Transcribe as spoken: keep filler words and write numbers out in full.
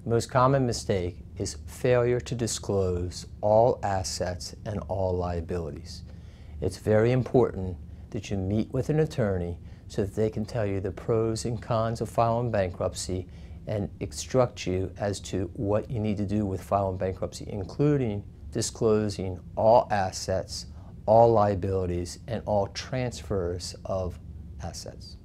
The most common mistake is failure to disclose all assets and all liabilities. It's very important that you meet with an attorney so that they can tell you the pros and cons of filing bankruptcy and instruct you as to what you need to do with filing bankruptcy, including disclosing all assets, all liabilities, and all transfers of assets.